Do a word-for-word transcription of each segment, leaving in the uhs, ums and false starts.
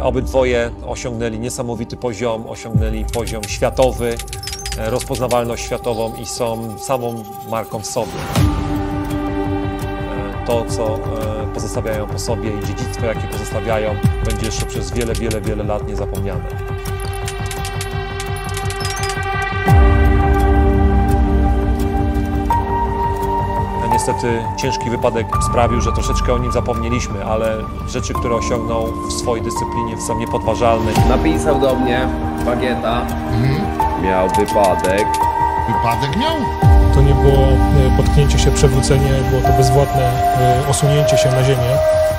Obydwoje osiągnęli niesamowity poziom, osiągnęli poziom światowy, rozpoznawalność światową i są samą marką w sobie. To, co pozostawiają po sobie i dziedzictwo, jakie pozostawiają, będzie jeszcze przez wiele, wiele, wiele lat niezapomniane. Niestety ciężki wypadek sprawił, że troszeczkę o nim zapomnieliśmy, ale rzeczy, które osiągnął w swojej dyscyplinie, są niepodważalne. Napisał do mnie Bagieta, mhm. miał wypadek. Wypadek miał? To nie było potknięcie się, przewrócenie, było to bezwładne osunięcie się na ziemię.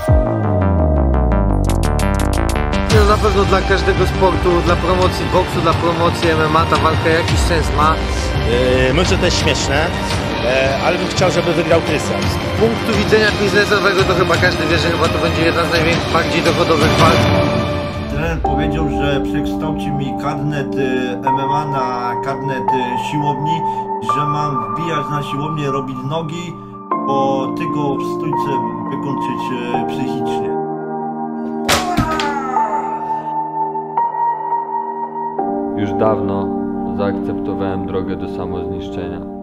No na pewno dla każdego sportu, dla promocji boksu, dla promocji M M A ta walka jakiś sens ma. Yy, może to jest śmieszne, yy, ale bym chciał, żeby wygrał Krystian. Z punktu widzenia biznesowego to chyba każdy wie, że chyba to będzie jedna z największych, bardziej dochodowych walk. Trener powiedział, że przekształci mi karnet M M A na karnet siłowni, że mam wbijać na siłownię, robić nogi, bo tylko w stójce wykończyć psychicznie. Już dawno zaakceptowałem drogę do samozniszczenia.